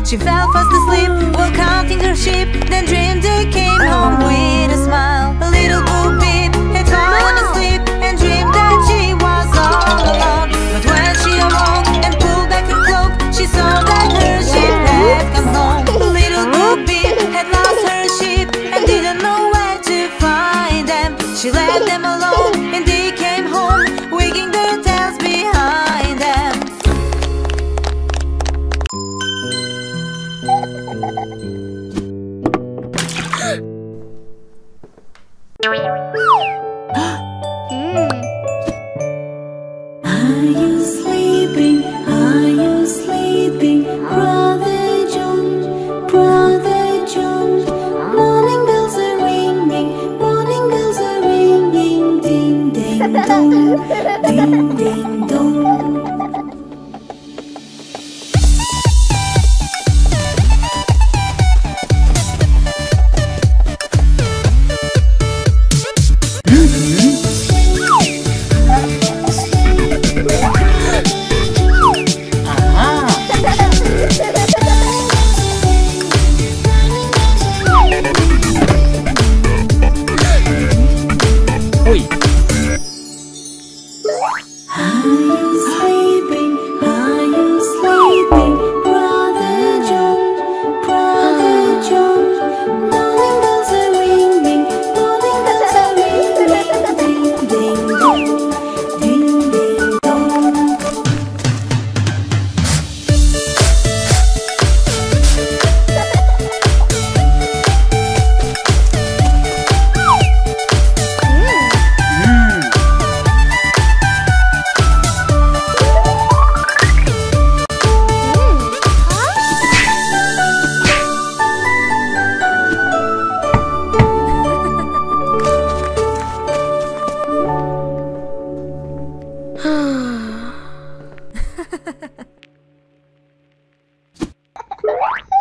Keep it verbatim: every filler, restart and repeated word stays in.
She fell fast asleep while counting her sheep, then dreamed they came home with a smile. A little blue Peep had fallen asleep and dreamed that she was all alone. But when she awoke and pulled back her cloak, she saw that her sheep had come home. Little blue Peep had lost her sheep and didn't know where to find them. She left them alone and they came home, wagging their tails behind them. Are you sleeping? Are you sleeping? Brother John, Brother John. Morning bells are ringing, morning bells are ringing. Ding ding dong, ding ding dong. What?